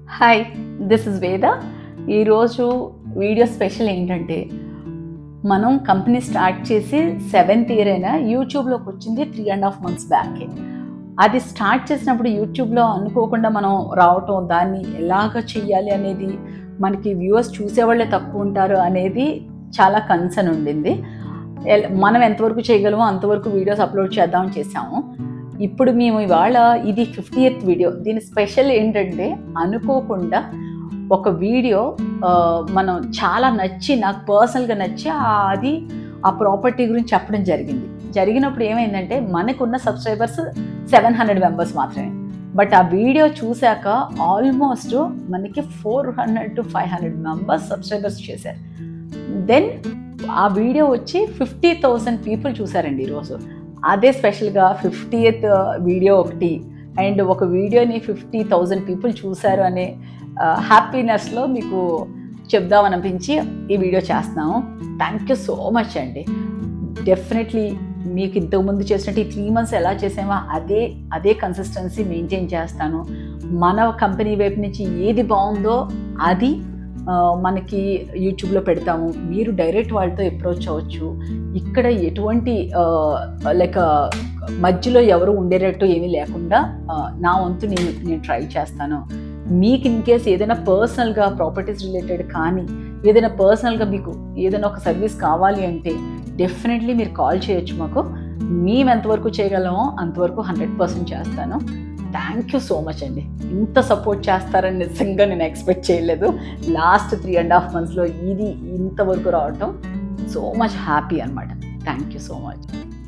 Hi, this is వేద. ఈరోజు video special ఏంటంటే, మనం కంపెనీ స్టార్ట్ చేసి 7th ఇయర్ అయినా యూట్యూబ్లోకి వచ్చింది 3.5 months బ్యాకే. అది స్టార్ట్ చేసినప్పుడు యూట్యూబ్లో అనుకోకుండా మనం రావటం, దాన్ని ఎలాగ చెయ్యాలి అనేది, మనకి వ్యూవర్స్ చూసేవాళ్ళే తక్కువ ఉంటారు అనేది చాలా కన్సర్న్ ఉండింది. మనం ఎంతవరకు చేయగలమో అంతవరకు వీడియోస్ అప్లోడ్ చేద్దామని చేసాము. ఇప్పుడు మేము ఇవాళ ఇది 50th వీడియో. దీని స్పెషల్ ఏంటంటే, అనుకోకుండా ఒక వీడియో మనం చాలా నచ్చి, నాకు పర్సనల్గా నచ్చి అది ఆ ప్రాపర్టీ గురించి చెప్పడం జరిగినప్పుడు ఏమైందంటే, మనకున్న సబ్స్క్రైబర్స్ 700 members మాత్రమే. బట్ ఆ వీడియో చూశాక ఆల్మోస్ట్ మనకి 400 to 500 members సబ్స్క్రైబర్స్ చేశారు. దెన్ ఆ వీడియో వచ్చి 50,000 people చూసారండి ఈరోజు. అదే స్పెషల్గా 50th వీడియో ఒకటి, అండ్ ఒక వీడియోని 50,000 people చూశారు అనే హ్యాపీనెస్లో మీకు చెప్దామనిపించి ఈ వీడియో చేస్తున్నాము. థ్యాంక్ యూ సో మచ్ అండి. డెఫినెట్లీ మీకు ఇంతకుముందు చేసినట్టు ఈ 3 months ఎలా చేసామో అదే కన్సిస్టెన్సీ మెయింటైన్ చేస్తాను. మన కంపెనీ వైపు నుంచి ఏది బాగుందో అది మనకి యూట్యూబ్లో పెడతాము. మీరు డైరెక్ట్ వాళ్ళతో అప్రోచ్ అవ్వచ్చు. ఇక్కడ ఎటువంటి మధ్యలో ఎవరు ఉండేటట్టు ఏమీ లేకుండా నా వంతు నేను ట్రై చేస్తాను. మీకు ఇన్ కేస్ ఏదైనా పర్సనల్గా ప్రాపర్టీస్ రిలేటెడ్ కానీ, ఏదైనా పర్సనల్గా మీకు ఏదైనా ఒక సర్వీస్ కావాలి అంటే డెఫినెట్లీ మీరు కాల్ చేయొచ్చు మాకు. మేము ఎంతవరకు చేయగలమో అంతవరకు 100% చేస్తాను. థ్యాంక్ యూ సో మచ్ అండి. ఇంత సపోర్ట్ చేస్తారని నిజంగా నేను ఎక్స్పెక్ట్ చేయలేదు. లాస్ట్ 3.5 monthsలో ఇది ఇంతవరకు రావటం సో మచ్ హ్యాపీ అనమాట. Thank you so much.